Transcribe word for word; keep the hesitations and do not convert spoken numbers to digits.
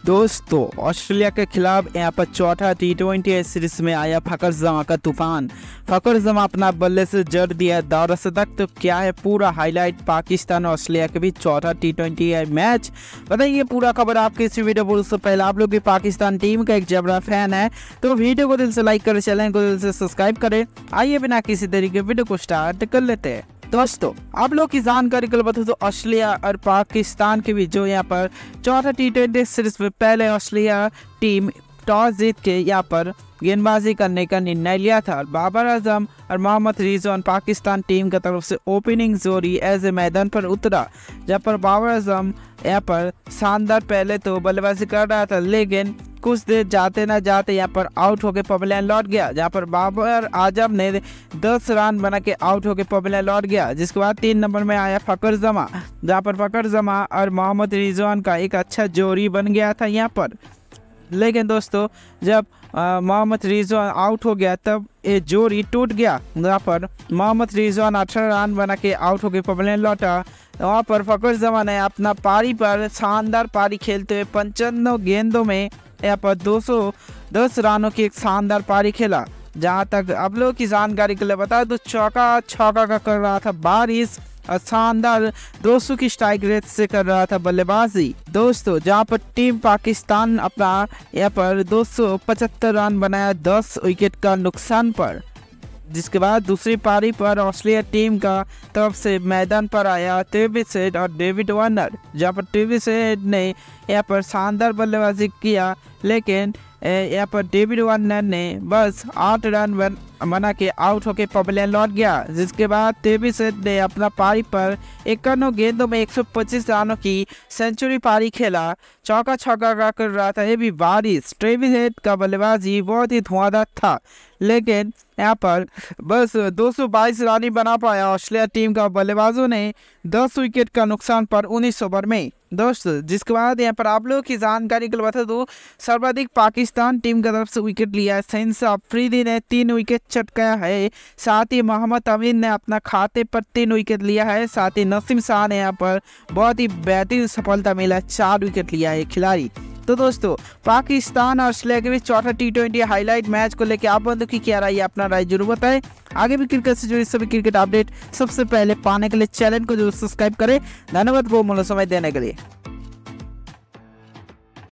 दोस्तों ऑस्ट्रेलिया के खिलाफ यहाँ पर चौथा टी ट्वेंटी सीरीज में आया फकर जमा का तूफान। फकर जमा अपना बल्ले से जड़ दिया दौर शतक। तो क्या है पूरा हाईलाइट पाकिस्तान और ऑस्ट्रेलिया के बीच चौथा टी ट्वेंटी मैच, बताइए पूरा खबर आपके इस वीडियो पर। उससे पहले आप लोग भी पाकिस्तान टीम का एक जबरा फैन है तो वीडियो को दिल से लाइक करें, चैनल को दिल से सब्सक्राइब करें। आइए बिना किसी तरीके वीडियो को स्टार्ट कर लेते हैं। दोस्तों आप लोग की जानकारी के लिए बता दो, ऑस्ट्रेलिया और पाकिस्तान के बीच जो यहाँ पर चौथा टी ट्वेंटी सीरीज में पहले ऑस्ट्रेलिया टीम टॉस जीत के यहाँ पर गेंदबाजी करने का निर्णय लिया था। बाबर आजम और मोहम्मद रिजवान पाकिस्तान टीम की तरफ से ओपनिंग जोड़ी ऐसे मैदान पर उतरा, जहाँ पर बाबर आजम यहाँ पर शानदार पहले तो बल्लेबाजी कर रहा था, लेकिन कुछ देर जाते ना जाते यहाँ पर आउट होकर पवेलियन लौट गया, जहाँ पर बाबर आजम ने दस रन बना के आउट होकर पवेलियन लौट गया। जिसके बाद तीन नंबर में आया फकर जमा, जहाँ पर फकर जमा और मोहम्मद रिजवान का एक अच्छा जोड़ी बन गया था यहाँ पर। लेकिन दोस्तों जब मोहम्मद रिजवान आउट हो गया तब ये जोड़ी टूट गया, जहाँ पर मोहम्मद रिजवान अठारह रन बना के आउट होकर पवेलियन लौटा। वहाँ पर फकर जमा ने अपना पारी पर शानदार पारी खेलते हुए पंचानवे गेंदों में यहाँ पर दो सौ दस रनों की एक शानदार पारी खेला। जहाँ तक आप लोगों की जानकारी के लिए बता दो, चौका छक्का का कर रहा था बारिश और शानदार दो सौ की स्ट्राइक रेट से कर रहा था बल्लेबाजी। दोस्तों जहाँ पर टीम पाकिस्तान अपना यहाँ पर दो सौ पचहत्तर रन बनाया दस विकेट का नुकसान पर। जिसके बाद दूसरी पारी पर ऑस्ट्रेलिया टीम का तरफ से मैदान पर आया ट्रेविस हेड और डेविड वार्नर, जहाँ पर ट्रेविस हेड ने यहाँ पर शानदार बल्लेबाजी किया, लेकिन यहाँ पर डेविड वार्नर ने बस आठ रन बन, बना के आउट होकर पवेलियन लौट गया। जिसके बाद ट्रेविस हेड ने अपना पारी पर इक्यानवे गेंदों में एक सौ पच्चीस रनों की सेंचुरी पारी खेला, चौका छक्का का कर रहा था ये भी बारिश। ट्रेविस हेड का बल्लेबाजी बहुत ही धुआंधार था, लेकिन यहाँ पर बस दो सौ बाईस रन ही बना पाया ऑस्ट्रेलिया टीम का बल्लेबाजों ने दस विकेट का नुकसान पर उन्नीस ओवर में। दोस्तों जिसके बाद यहाँ पर आप लोगों की जानकारी के लिए बता दो, सर्वाधिक पाकिस्तान टीम की तरफ से विकेट लिया है शहनशाह अफरीदी ने तीन विकेट चटकाया है, साथ ही मोहम्मद अमीन ने अपना खाते पर तीन विकेट लिया है, साथ ही नसीम शाह ने यहाँ पर बहुत ही बेहतरीन सफलता मिला, चार विकेट लिया है खिलाड़ी। तो दोस्तों पाकिस्तान और ऑस्ट्रेलिया के बीच चौथा टी ट्वेंटी हाईलाइट मैच को लेकर आप बंदों की क्या राय है, अपना राय जरूर बताएं। आगे भी क्रिकेट से जुड़ी सभी क्रिकेट अपडेट सबसे पहले पाने के लिए चैनल को जरूर सब्सक्राइब करें। धन्यवाद वो मूल्य समय देने के लिए।